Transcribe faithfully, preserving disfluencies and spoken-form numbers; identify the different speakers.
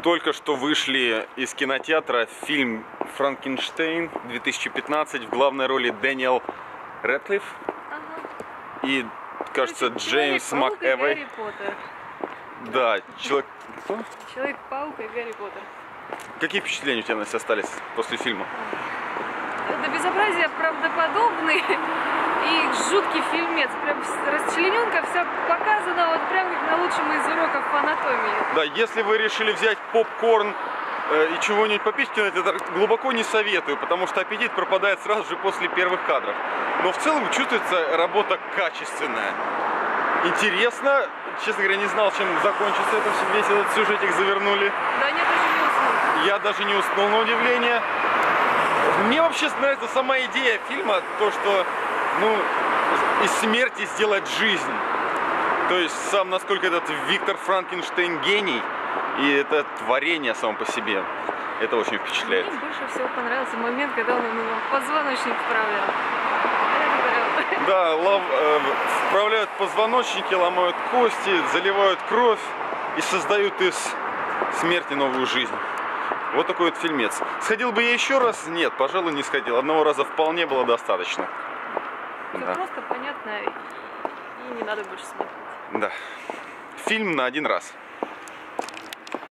Speaker 1: Только что вышли из кинотеатра фильм «Франкенштейн» две тысячи пятнадцать. В главной роли Дэниел Рэдклифф
Speaker 2: Ага.
Speaker 1: и, кажется,
Speaker 2: Короче,
Speaker 1: Джеймс
Speaker 2: Человек-паук и
Speaker 1: МакЭвой.
Speaker 2: Гарри Поттер.
Speaker 1: Да, человек... Кто?
Speaker 2: Человек-паук и Гарри Поттер.
Speaker 1: Какие впечатления у тебя, Настя, остались после фильма?
Speaker 2: Это безобразие правдоподобный и жуткий фильмец. Прям расчлененка, все показано вот прям как на лучшем из уроков анатомии.
Speaker 1: Да, если вы решили взять попкорн э, и чего-нибудь попить в кинотеатр, глубоко не советую, потому что аппетит пропадает сразу же после первых кадров. Но в целом чувствуется работа качественная. Интересно. Честно говоря, не знал, чем закончится это, весь этот сюжетик завернули.
Speaker 2: Да нет, даже не уснул.
Speaker 1: Я даже не уснул, на удивление. Мне вообще нравится сама идея фильма, то, что, ну, из смерти сделать жизнь. То есть сам, насколько этот Виктор Франкенштейн гений, и это творение само по себе. Это очень впечатляет.
Speaker 2: Мне больше всего понравился момент, когда он ему позвоночник вправлял.
Speaker 1: Да, лав, э, вправляют позвоночники, ломают кости, заливают кровь и создают из смерти новую жизнь. Вот такой вот фильмец. Сходил бы я еще раз? Нет, пожалуй, не сходил. Одного раза вполне было достаточно.
Speaker 2: Все
Speaker 1: Да.
Speaker 2: просто понятно и не надо больше смотреть.
Speaker 1: Да. Фильм на один раз.